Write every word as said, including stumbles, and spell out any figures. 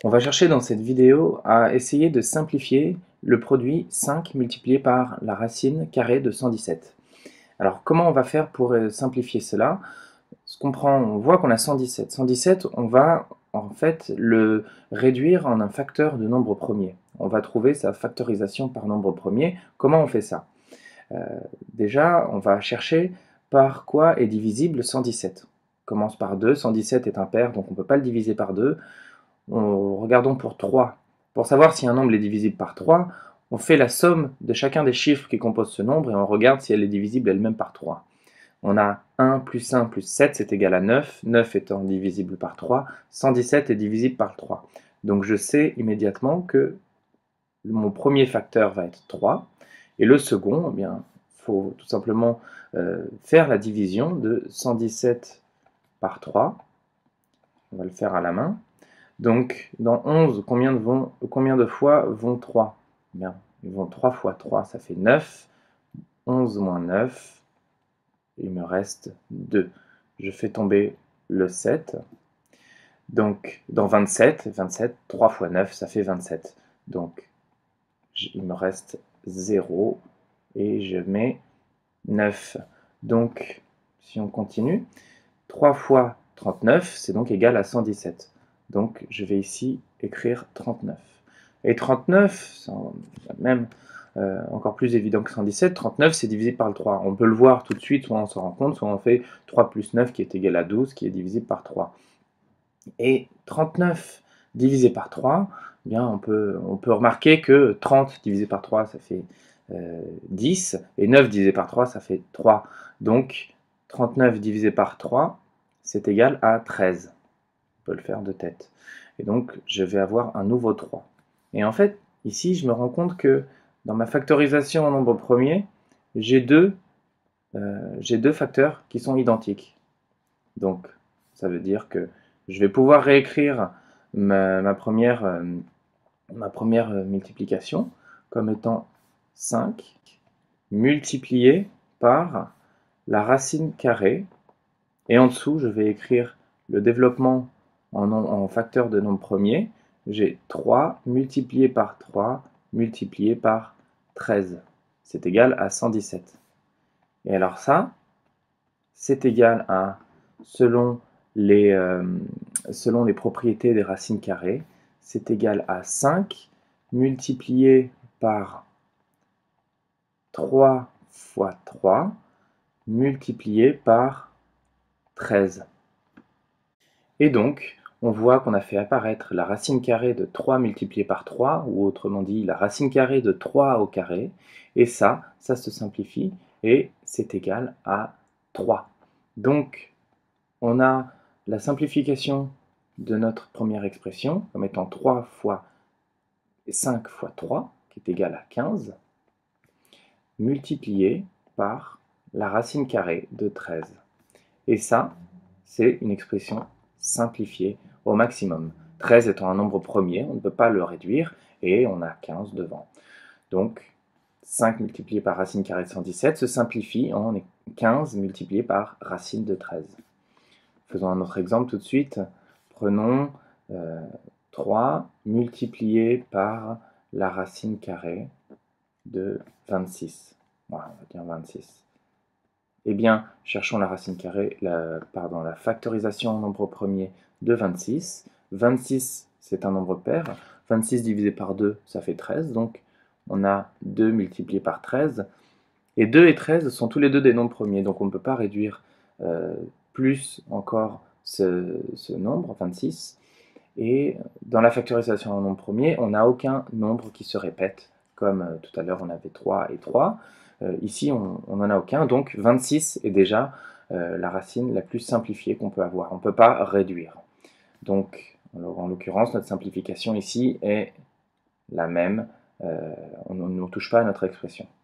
On va chercher dans cette vidéo à essayer de simplifier le produit cinq multiplié par la racine carrée de cent dix-sept. Alors comment on va faire pour simplifier cela? Ce qu'on prend, on voit qu'on a cent dix-sept. cent dix-sept, on va en fait le réduire en un facteur de nombre premier. On va trouver sa factorisation par nombre premier. Comment on fait ça? euh, Déjà, on va chercher par quoi est divisible cent dix-sept. On commence par deux, cent dix-sept est impair, donc on ne peut pas le diviser par deux. On, regardons pour trois. Pour savoir si un nombre est divisible par trois, on fait la somme de chacun des chiffres qui composent ce nombre et on regarde si elle est divisible elle-même par trois. On a un plus un plus sept, c'est égal à neuf. neuf étant divisible par trois, cent dix-sept est divisible par trois. Donc je sais immédiatement que mon premier facteur va être trois. Et le second, eh bien, il faut tout simplement euh, faire la division de cent dix-sept par trois. On va le faire à la main. Donc, dans onze, combien de, vont, combien de fois vont trois? Bien, ils vont trois fois trois, ça fait neuf. onze moins neuf, il me reste deux. Je fais tomber le sept. Donc, dans vingt-sept, vingt-sept, trois fois neuf, ça fait vingt-sept. Donc, il me reste zéro et je mets neuf. Donc, si on continue, trois fois trente-neuf, c'est donc égal à cent dix-sept. Donc, je vais ici écrire trente-neuf. Et trente-neuf, c'est même euh, encore plus évident que cent dix-sept, trente-neuf, c'est divisé par le trois. On peut le voir tout de suite, soit on s'en rend compte, soit on fait trois plus neuf qui est égal à douze, qui est divisible par trois. Et trente-neuf divisé par trois, eh bien, on, peut, on peut remarquer que trente divisé par trois, ça fait euh, dix, et neuf divisé par trois, ça fait trois. Donc, trente-neuf divisé par trois, c'est égal à treize. On peut le faire de tête. Et donc, je vais avoir un nouveau trois. Et en fait, ici, je me rends compte que dans ma factorisation en nombre premier, j'ai deux, euh, j'ai deux facteurs qui sont identiques. Donc, ça veut dire que je vais pouvoir réécrire ma, ma première, euh, ma première multiplication comme étant cinq multiplié par la racine carrée. Et en dessous, je vais écrire le développement en, en facteur de nombre premier. J'ai trois multiplié par trois multiplié par treize. C'est égal à cent dix-sept. Et alors ça, c'est égal à, selon les, euh, selon les propriétés des racines carrées, c'est égal à cinq multiplié par trois fois trois multiplié par treize. Et donc, on voit qu'on a fait apparaître la racine carrée de trois multiplié par trois, ou autrement dit, la racine carrée de trois au carré, et ça, ça se simplifie, et c'est égal à trois. Donc, on a la simplification de notre première expression, comme étant trois fois cinq fois trois, qui est égal à quinze, multiplié par la racine carrée de treize. Et ça, c'est une expression simplifiée au maximum. treize étant un nombre premier, on ne peut pas le réduire, et on a quinze devant. Donc, cinq multiplié par racine carrée de cent dix-sept se simplifie en quinze multiplié par racine de treize. Faisons un autre exemple tout de suite. Prenons euh, trois multiplié par la racine carrée de vingt-six. Voilà, on va dire vingt-six. Eh bien, cherchons la racine carrée, la, pardon, la factorisation en nombre premier de vingt-six. vingt-six, c'est un nombre pair. vingt-six divisé par deux, ça fait treize. Donc, on a deux multiplié par treize. Et deux et treize sont tous les deux des nombres premiers. Donc, on ne peut pas réduire euh, plus encore ce, ce nombre, vingt-six. Et dans la factorisation en nombre premier, on n'a aucun nombre qui se répète. Comme euh, tout à l'heure, on avait trois et trois. Euh, ici, on n'en a aucun, donc vingt-six est déjà euh, la racine la plus simplifiée qu'on peut avoir. On ne peut pas réduire. Donc, alors, en l'occurrence, notre simplification ici est la même. Euh, on ne touche pas à notre expression.